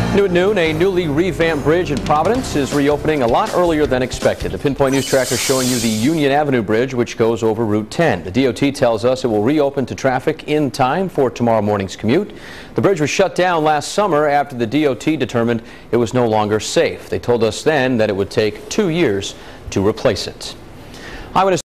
New at noon, a newly revamped bridge in Providence is reopening a lot earlier than expected. The Pinpoint News Tracker showing you the Union Avenue Bridge, which goes over Route 10. The DOT tells us it will reopen to traffic in time for tomorrow morning's commute. The bridge was shut down last summer after the DOT determined it was no longer safe. They told us then that it would take 2 years to replace it. Eyewitness